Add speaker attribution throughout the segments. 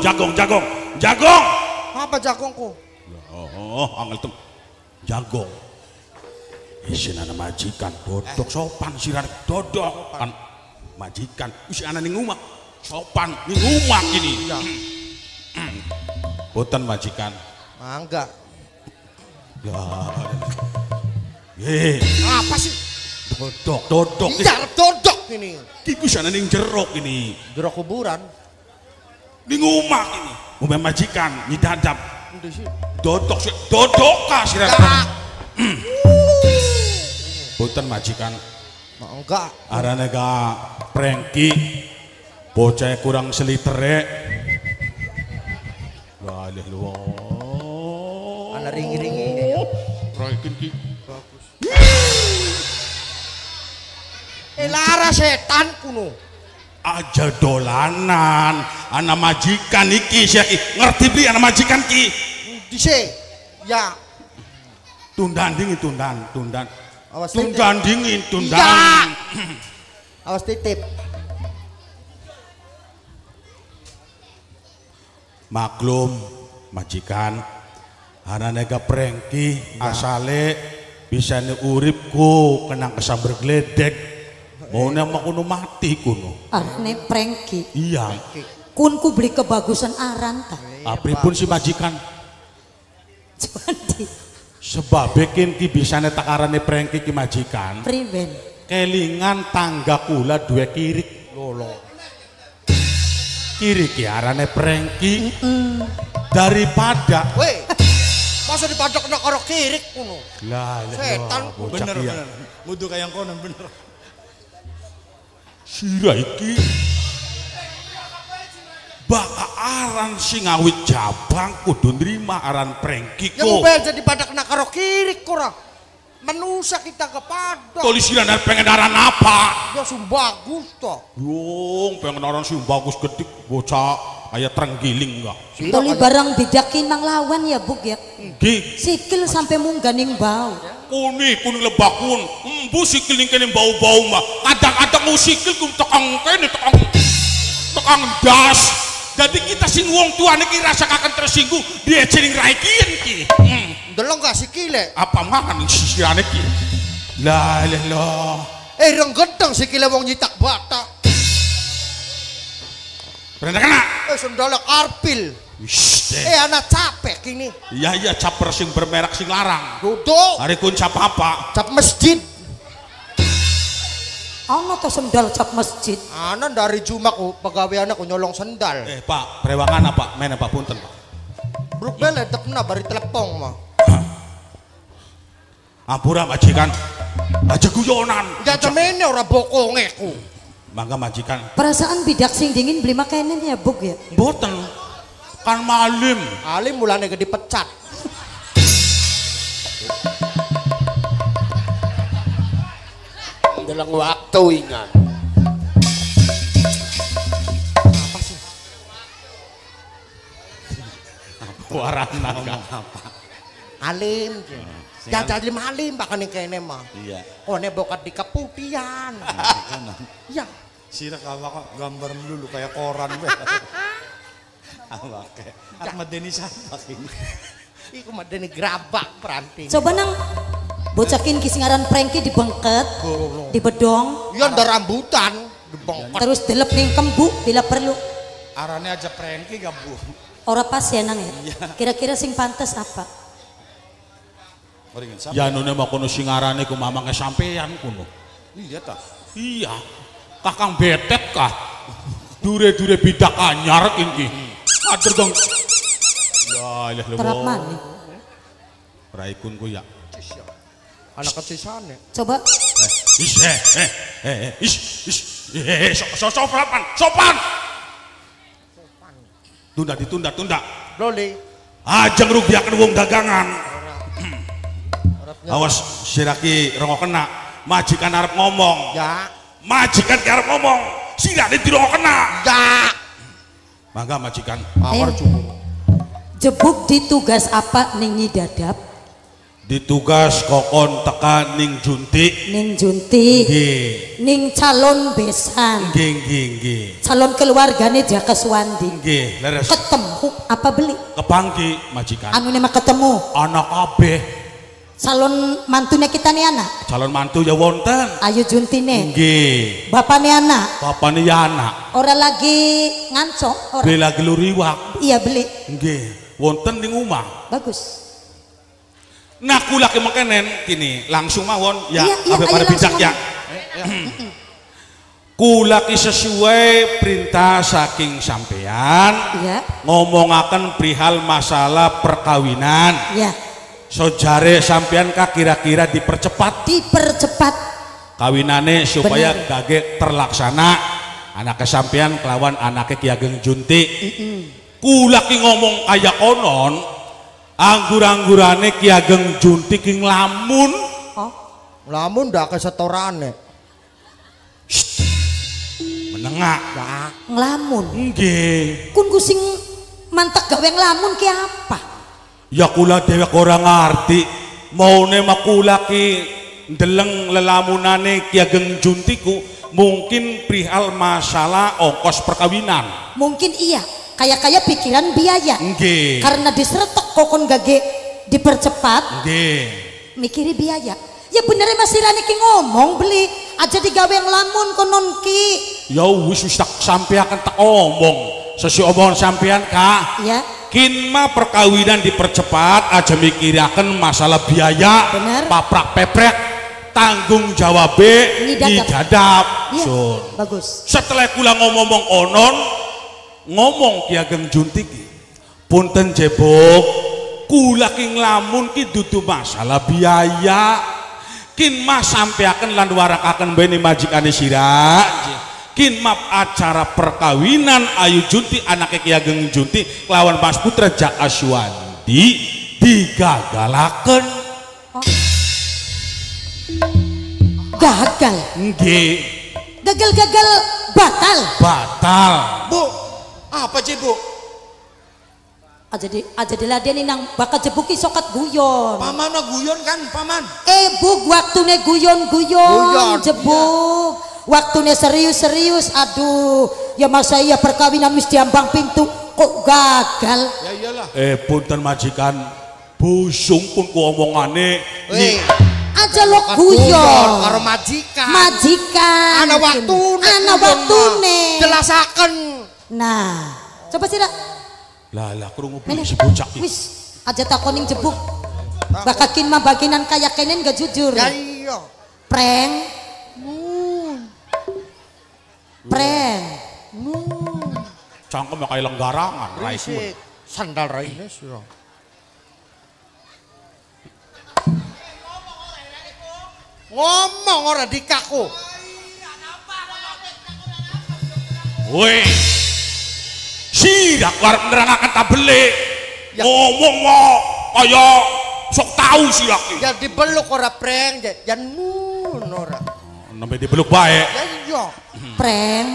Speaker 1: Jagong.
Speaker 2: Apa jagongku?
Speaker 1: Oh, angel tuh. Jagong. Isin anak majikan dodok sopan siran dodok kan majikan isi anak ning omah sopan ning omah gini.
Speaker 2: Ya.
Speaker 1: Boten majikan.
Speaker 2: Mangga.
Speaker 1: Ya.
Speaker 2: Apa sih?
Speaker 1: Dodok.
Speaker 2: Iya, dodok ini.
Speaker 1: Iki sana ning jeruk ini.
Speaker 2: Jeruk kuburan.
Speaker 1: Ning omah ini. Omah majikan nyidadap.
Speaker 2: Endi sih?
Speaker 1: Dodok siran.
Speaker 2: Ya.
Speaker 1: Boten majikan.
Speaker 2: Mangga.
Speaker 1: Arane ka Prengki. Bocah kurang selitere. Walih lu.
Speaker 2: Ana ringi-ringi.
Speaker 1: Roikin ki.
Speaker 2: Bagus. Lara setan kuno.
Speaker 1: Aja dolanan anak majikan iki ngerti beli anak majikan ki
Speaker 2: Dise. Ya.
Speaker 1: tundan
Speaker 2: Awas
Speaker 1: tundan dingin tundan
Speaker 2: ya. Awas titip.
Speaker 1: maklum majikan anane ka Prengki ya. Asale bisa uripku kenang kesamber gledek mau nama kuno mati kuno
Speaker 3: Arne Prengki
Speaker 1: iya
Speaker 3: kunku beli kebagusan aran ta
Speaker 1: apripun si majikan
Speaker 3: Jadi
Speaker 1: sebab bikin ki bisane takarane Prengki ki majikan
Speaker 3: priben
Speaker 1: kelingan tangga kula dua kirik lolo kirik ya arane Prengki daripada
Speaker 2: Weh. Masa dipadok nak karo kirik kuno.
Speaker 1: lah
Speaker 2: Setan.
Speaker 1: bener
Speaker 4: Mudu kayak konon bener.
Speaker 1: sira iki baka aran sing awit jabang kudu nrima aran Prengki
Speaker 2: Ya
Speaker 1: kok
Speaker 2: mbel jadi padak nak karo kirik ora. Menusa kita kepadok.
Speaker 1: tulisan pengen aran apa
Speaker 2: Ya bagus toh.
Speaker 1: yung pengen aran sing bagus gedik bocah kayak terenggiling enggak
Speaker 3: toli barang bidakin nang lawan ya buk ya
Speaker 1: nggih
Speaker 3: sikil sampai mungganing bau
Speaker 1: kuning lebakun embu sikil ning kene bau-bau mah kadang-kadang sikil ku tekang kene tekang das jadi kita sing wong tuane ki rasa kaken tersinggung dia celing raikien ki
Speaker 2: Delok gak sikile.
Speaker 1: apa makan sisirane ki lah
Speaker 2: Reng gedeng sikile wong nyitak batak.
Speaker 1: berenda kena
Speaker 2: Sendalak arpil.
Speaker 1: Wish,
Speaker 2: Anak capek kini.
Speaker 1: iya caper sing bermerek sing larang
Speaker 2: Duduk.
Speaker 1: hari kun cap apa
Speaker 2: Cap masjid.
Speaker 3: ono to sendal cap masjid
Speaker 2: Anak dari Jumak pegawai anak nyolong sendal.
Speaker 1: pak prewangan apa main apa punten pak
Speaker 2: Bruk bel edepna bari telepong mah.
Speaker 1: ampura majikan aja guyonan
Speaker 2: Ya temene ora bokongeku.
Speaker 1: mangga majikan
Speaker 3: perasaan bidak sing dingin beli makanan ya buk ya
Speaker 1: boten kan malim
Speaker 2: Alim mulane gede dipecat.
Speaker 5: dalam waktu ingat
Speaker 2: Apa sih?
Speaker 1: waran naga
Speaker 2: Alim. Ya jadi alim bahkan yang kene mah.
Speaker 1: iya
Speaker 2: Oh ne bokat di keputian. Ya.
Speaker 4: Sira kawa kok gambar melulu kayak koran be. Awak ke. Ahmad Deni Sapak ini.
Speaker 2: Iku mah dene grabak peranting.
Speaker 3: coba nang bocakin kisingaran Prengki dibengket di bedong
Speaker 2: Ya nda rambutan dibongkot.
Speaker 3: terus delep ning kembu bila perlu
Speaker 4: Arane aja Prengki gak bu.
Speaker 3: ora pas ya nang ya kira-kira sing pantas apa
Speaker 4: Oringan siapa?
Speaker 1: ya nune mah kuno singarane ku mamangnya sampean kuno
Speaker 4: Iya tak.
Speaker 1: iya kakang betet kah dure-dure bidak anyar iki ader dong ya
Speaker 3: terap maning
Speaker 1: raikun ku ya
Speaker 2: Anak kecisane.
Speaker 3: coba
Speaker 1: sopan tunda
Speaker 2: Loli.
Speaker 1: aja ngerugiakan wong dagangan awas siraki rongok kena majikan arep ngomong
Speaker 2: Ya.
Speaker 1: majikan arep ngomong sirane dirongok kena
Speaker 2: Ya.
Speaker 1: mangga majikan
Speaker 2: Amar
Speaker 3: jebuk di tugas apa ning nyidadap
Speaker 1: ditugas kokon tekan ning Junti.
Speaker 3: Ning Junti.
Speaker 1: Nggih.
Speaker 3: Ning calon besan.
Speaker 1: Nggih.
Speaker 3: Calon keluargane Jaka Suwandi.
Speaker 1: Nggih, leres.
Speaker 3: Ketemu apa beli?
Speaker 1: Kepanggi majikan.
Speaker 3: Anu mah ketemu.
Speaker 1: Anak kabeh.
Speaker 3: Calon mantune kita nih anak.
Speaker 1: Calon mantu ya wonten.
Speaker 3: Ayu Juntine.
Speaker 1: Nggih.
Speaker 3: Bapakne anak.
Speaker 1: Bapakne ya anak.
Speaker 3: Ora lagi ngancok. Ora.
Speaker 1: Beli lagi luriwak.
Speaker 3: Iya beli.
Speaker 1: Nggih. Wonten ning omah.
Speaker 3: Bagus.
Speaker 1: Nah kula ki mengkenen kini langsung mawon ya
Speaker 3: Iya,
Speaker 1: abe pada bijak ya. Kula ki sesuai perintah saking sampean
Speaker 3: Iya.
Speaker 1: ngomongaken perihal masalah perkawinan.
Speaker 3: Iya.
Speaker 1: Sojare sampean ka kira-kira dipercepat kawinane supaya gage terlaksana anak sampean kelawan anake Ki Ageng Junti. Kula ki ngomong kaya konon anggur-anggurane Ki Ageng Junti ki nglamun.
Speaker 2: Oh, lamun ndak kesetorane.
Speaker 1: Menengah.
Speaker 2: Nah,
Speaker 3: Nglamun.
Speaker 1: Nggih.
Speaker 3: Kun kusing mantek gawe nglamun ki apa?
Speaker 1: Ya kula dhewe ora ngerti. Maune makula ki ndeleng lelamunane Ki Ageng Junti ku mungkin perihal masalah ongkos perkawinan.
Speaker 3: Mungkin iya. Kayak pikiran biaya.
Speaker 1: Nggih.
Speaker 3: Karena diseretok kokon gage dipercepat.
Speaker 1: Nggih.
Speaker 3: Mikiri biaya. Ya bener Mas Irani ki ngomong beli aja digawe nglamun konon ki.
Speaker 1: Ya wis tak sampean tak omong. Sesi omongan sampean ka.
Speaker 3: Ya.
Speaker 1: Kin mah perkawinan dipercepat aja mikiraken masalah biaya.
Speaker 3: Bener.
Speaker 1: Paprak peprek tanggung jawab didadap.
Speaker 3: Iya.
Speaker 1: Sun.
Speaker 3: Bagus.
Speaker 1: Setelah kula ngomong onon ngomong Ki Ageng Junti ki punten jebok kula ki nglamun ki dudu masalah biaya kin mah sampeaken lan warakaken bene majikane sira kin map acara perkawinan Ayu Junti anake Ki Ageng Junti lawan Mas Putra Jaka Suwandi digagalaken.
Speaker 3: Gagal.
Speaker 1: Nggih.
Speaker 3: Gagal batal.
Speaker 4: Bu, apa sih bu?
Speaker 3: Aja diladeni nang bakal jebuki sokat guyon.
Speaker 4: Paman mah guyon kan, paman?
Speaker 3: Buk waktune guyon jebuk. Waktune serius. Aduh, ya masa iya perkawinan wis diambang pintu kok gagal.
Speaker 4: Ya iyalah.
Speaker 1: Punten majikan, busung pun ku omongane.
Speaker 3: Aja lo guyon
Speaker 2: karo majikan.
Speaker 3: Ana waktune.
Speaker 2: Jelasaken.
Speaker 3: Nah, coba sih dak.
Speaker 1: Lah krungu si bocah iki.
Speaker 3: Wis, aja takoning jebuk. Bakakin mah baginan kaya kenen gak jujur.
Speaker 2: Ya iya.
Speaker 3: Prank.
Speaker 1: Cangkem kayak lenggarangan raismu.
Speaker 2: Sandal raine sira. Ngomong ora dikaku.
Speaker 1: Woi. Sirak arep nerangaken tabele. Ngomong kok kaya sok tahu sirak iki.
Speaker 2: Ya dibeluk ora prank, jan nun ora.
Speaker 1: Nembe dibeluk bae.
Speaker 2: Ya iya.
Speaker 3: Prank.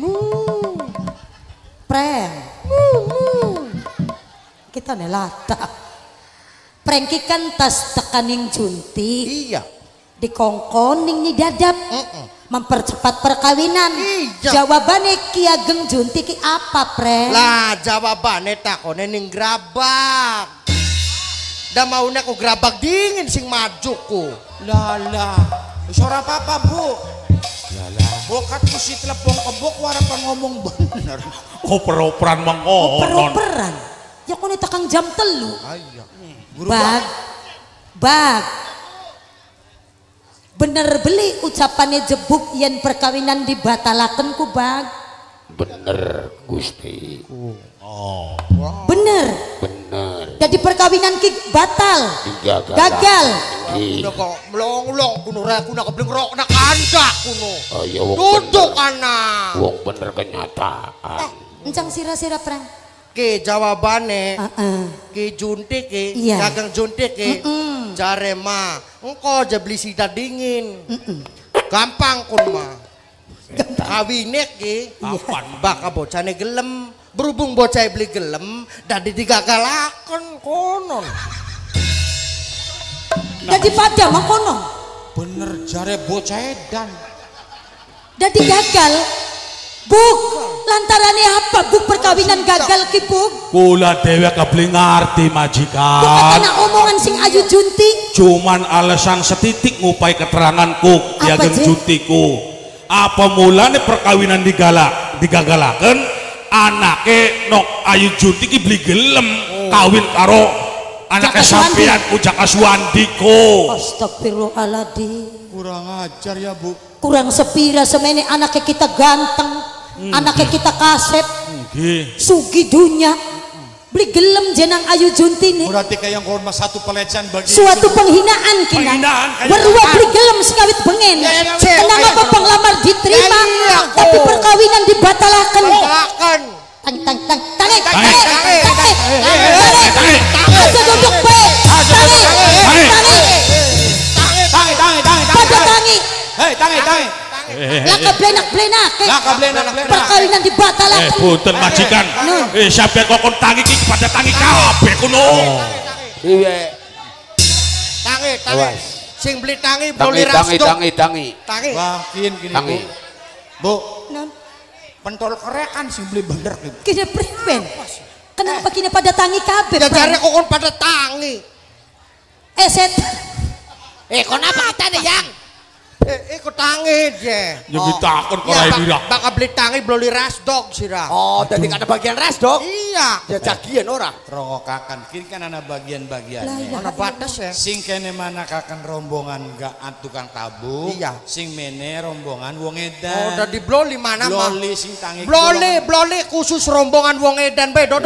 Speaker 3: Kita nelata. Prank kan tas tekaning Junti.
Speaker 2: Iya.
Speaker 3: Dikongkoning nih dadap. Mempercepat perkawinan.
Speaker 2: Iya.
Speaker 3: Jawabannya Ki Ageng Junti ki apa, Prank?
Speaker 2: Lah jawabane takone ning grabak. Da maune ku grabak dingin sing majuku.
Speaker 4: Lala, suara apa bu? Lala. Bokat ku si telepon kebok warapan ngomong bener.
Speaker 1: Oper-operan mangkonon.
Speaker 3: Oper-operan. Ya kone takang jam telu.
Speaker 2: Iya.
Speaker 3: Bag. Bener beli ucapannya jebuk yen perkawinan dibatalaken ku Bag.
Speaker 5: Bener Gusti.
Speaker 3: Bener. Jadi perkawinan ki batal. Gagal.
Speaker 2: Udah kok melong-melong kuno ra kuno kebleng rok nak andak kuno.
Speaker 5: Ya wong
Speaker 2: Duduk
Speaker 5: bener.
Speaker 2: anak.
Speaker 5: Wong bener kenyataan.
Speaker 3: Encang sira-sira Prank.
Speaker 2: Ki jawabane Ki Junti ki
Speaker 3: Iya.
Speaker 2: Ageng Junti ki jare mah engko aja beli sida dingin. Gampang kun mah. Kawine ki baka bocane gelem berhubung bocah beli gelem dadi digagalaken konon.
Speaker 3: Dadi pada mangkono.
Speaker 1: Bener jare bocah edan.
Speaker 3: Dadi gagal. Buk, lantarannya apa buk perkawinan gagal ki buk?
Speaker 1: Kula dewe kebeli ngerti majikan.
Speaker 3: Bukan omongan sing Ayu Junti.
Speaker 1: Cuman alasan setitik ngupai keteranganku
Speaker 3: Apa,
Speaker 1: Kiageng
Speaker 3: Ji?
Speaker 1: Juntiku. Apa mulane perkawinan digagalaken anake nok Ayu Junti ki beli gelem kawin karo anake
Speaker 3: Jaka Suwandi.
Speaker 1: sampean Jaka Suwandiko.
Speaker 3: Astagfirullahaladzim.
Speaker 4: Kurang ajar ya Bu.
Speaker 3: Kurang sepira semene anaknya kita ganteng, anaknya kita kasep,
Speaker 1: Nggih.
Speaker 3: sugi dunya. Beli gelem jenang Ayu Junti nih.
Speaker 4: Berarti kayak yang satu pelecehan bagi
Speaker 3: Suatu penghinaan kina.
Speaker 4: Penghinaan, kayak
Speaker 3: Berua beli gelem sekawit bengen. Kenapa apa penglamar diterima, tapi perkawinan dibatalkan. Tang tang tang tangi tangi tangi aja duduk baik tangi pada tangi
Speaker 4: hei tangi
Speaker 3: laka blenak perkawinan dibatalkan.
Speaker 1: Punten majikan. Sampean kok tangi ki pada tangi kabeh kuno.
Speaker 2: Tangi. Sing beli tangi
Speaker 5: Tangi,
Speaker 2: beli
Speaker 5: tangi,
Speaker 2: rasdok.
Speaker 5: tangi, tangi.
Speaker 2: Tangi.
Speaker 4: Wakin gini
Speaker 5: Tangi.
Speaker 4: Bu.
Speaker 3: Non,
Speaker 4: Pentol kerekan sing beli bener gitu.
Speaker 3: kini priben. Kenapa kini pada tangi kabeh?
Speaker 2: Ya jare kok pada tangi.
Speaker 3: Set.
Speaker 2: Kenapa kita nih yang? Ikut tangi je.
Speaker 1: Ya ditakon kok
Speaker 2: Ya,
Speaker 1: ra dira.
Speaker 2: bakal beli tangi beli rasdok sira.
Speaker 6: Oh, jadi ada bagian res dok?
Speaker 2: Iya.
Speaker 6: Ya jagian ora?
Speaker 4: Rongokakan kini kan ada bagian-bagiannya.
Speaker 2: Mana batas ya?
Speaker 4: Sing kene mana kakan rombongan gak tukang tabu.
Speaker 2: Iya.
Speaker 4: Sing mene rombongan wong
Speaker 2: Oh,
Speaker 4: edan.
Speaker 2: udah di bloli mana mah?
Speaker 4: Bloli sing tangi.
Speaker 2: Bloli khusus rombongan wong edan bae dodok.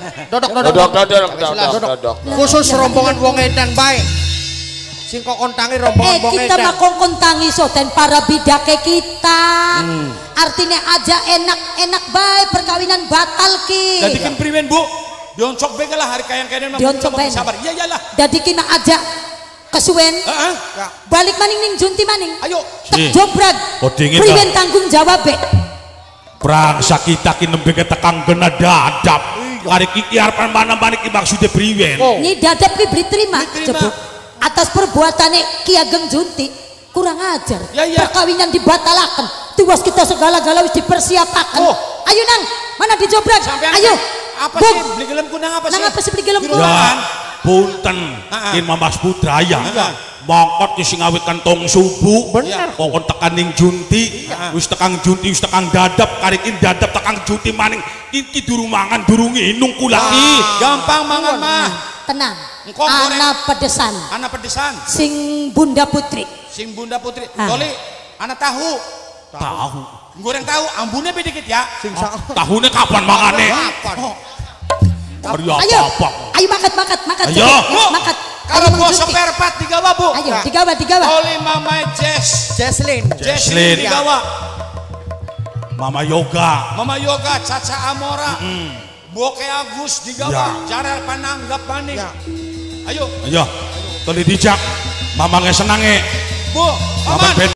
Speaker 5: Dodok.
Speaker 2: Khusus rombongan wong edan bae. Sing kokon tangi rombongan wong
Speaker 3: Kita
Speaker 2: edan.
Speaker 3: makongkon tangi soten para bidake kita. Artinya aja enak-enak baik perkawinan batal ki.
Speaker 4: Jadi kan priwen Bu. Dioncok bae lah hari kayang-kayang
Speaker 3: Dioncok bae.
Speaker 4: sabar. Iya iyalah.
Speaker 3: Jadi kina aja kesuwen.
Speaker 4: Heeh.
Speaker 3: Balik maning ning Junti maning.
Speaker 4: Ayo.
Speaker 3: Tak jobrag.
Speaker 1: Oh, dingin,
Speaker 3: Priwen tanggung jawab be.
Speaker 1: Prangsa kita ki nembe ketekang gena dadap. Hari iki arepan mana-mana ki maksude priwen.
Speaker 3: Nyi dadap ki beri terima. Jebuk. Atas perbuatannya Ki Ageng Junti kurang ajar.
Speaker 4: Ya, iya.
Speaker 3: Perkawinan dibatalkan. Tuas kita segala-gala wis dipersiapakan.
Speaker 4: Oh.
Speaker 3: Ayo nang, mana dijobrag?
Speaker 4: Sampean
Speaker 3: Ayo.
Speaker 4: apa
Speaker 3: Buk.
Speaker 4: sih beli gelem kunang apa sih?
Speaker 3: Nang apa sih beli gelem
Speaker 4: Di
Speaker 3: kunang?
Speaker 4: ruangan.
Speaker 1: Punten kin Mamas Putraya. Mongkot ki sing awit kantong subuh.
Speaker 2: Bener.
Speaker 1: Kokon tekan ning Junti. Wis tekang Junti, wis tekang dadap, karikin dadap tekang Junti maning. Iki durung mangan, durung nginung kula ki.
Speaker 4: Gampang mangan mah.
Speaker 3: Tenang.
Speaker 4: Engkau goreng.
Speaker 3: Anak pedesan.
Speaker 4: Anak pedesan.
Speaker 3: Sing Bunda Putri.
Speaker 4: Sing Bunda Putri.
Speaker 3: Ah.
Speaker 4: Toli. Anak tahu.
Speaker 1: Tahu.
Speaker 4: Goreng tahu. Ambune beda dikit ya.
Speaker 2: Sing sa.
Speaker 1: Tahune kapan mangane? Ari
Speaker 3: Ayo.
Speaker 1: apa?
Speaker 3: Ayo makat.
Speaker 1: Ayo.
Speaker 3: Makat.
Speaker 4: Kalau
Speaker 3: Ayo,
Speaker 4: gua
Speaker 3: Mang Junti.
Speaker 4: spare part digawa Bu.
Speaker 3: Ayo, digawa.
Speaker 4: Toli Mama Jess.
Speaker 2: Jesslyn.
Speaker 1: Jesslyn.
Speaker 4: Digawa.
Speaker 1: Mama Yoga.
Speaker 4: Mama Yoga, Caca Amora. Boke Agus digawa. Jarel pananggap maning.
Speaker 2: Ya.
Speaker 4: Ayo.
Speaker 1: Ayo. Toli dijak. Mamange senange.
Speaker 4: Bu,
Speaker 1: Maman
Speaker 4: aman.